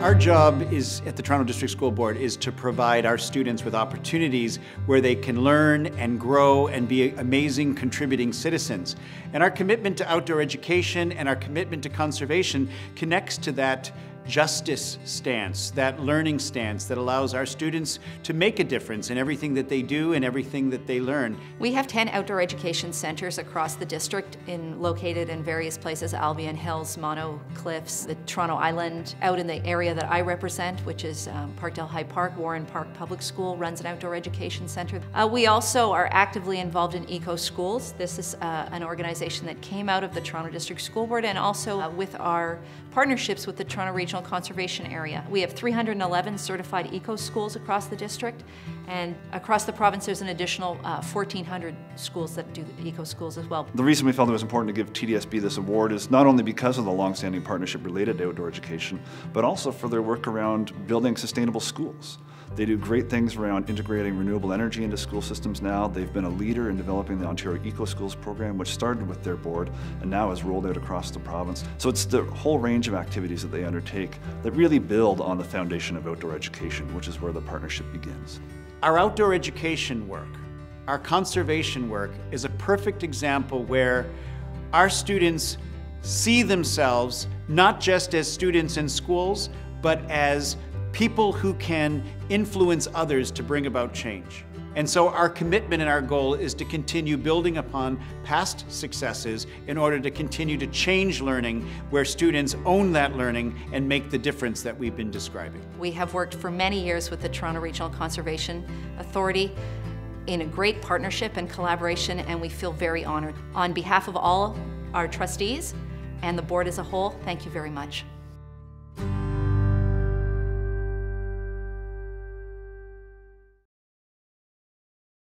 Our job is, at the Toronto District School Board, is to provide our students with opportunities where they can learn and grow and be amazing contributing citizens. And our commitment to outdoor education and our commitment to conservation connects to that justice stance, that learning stance that allows our students to make a difference in everything that they do and everything that they learn. We have 10 outdoor education centers across the district located in various places: Albion Hills, Mono Cliffs, the Toronto Island. Out in the area that I represent, which is Parkdale High Park, Warren Park Public School runs an outdoor education center. We also are actively involved in EcoSchools. This is an organization that came out of the Toronto District School Board, and also with our partnerships with the Toronto Regional Conservation Area. We have 311 certified EcoSchools across the district, and across the province there's an additional 1,400 schools that do EcoSchools as well. The reason we felt it was important to give TDSB this award is not only because of the long-standing partnership related to outdoor education, but also for their work around building sustainable schools. They do great things around integrating renewable energy into school systems now. They've been a leader in developing the Ontario EcoSchools program, which started with their board and now is rolled out across the province. So it's the whole range of activities that they undertake that really build on the foundation of outdoor education, which is where the partnership begins. Our outdoor education work, our conservation work, is a perfect example where our students see themselves not just as students in schools, but as people who can influence others to bring about change. And so our commitment and our goal is to continue building upon past successes in order to continue to change learning where students own that learning and make the difference that we've been describing. We have worked for many years with the Toronto Regional Conservation Authority in a great partnership and collaboration, and we feel very honored. On behalf of all our trustees and the board as a whole, thank you very much.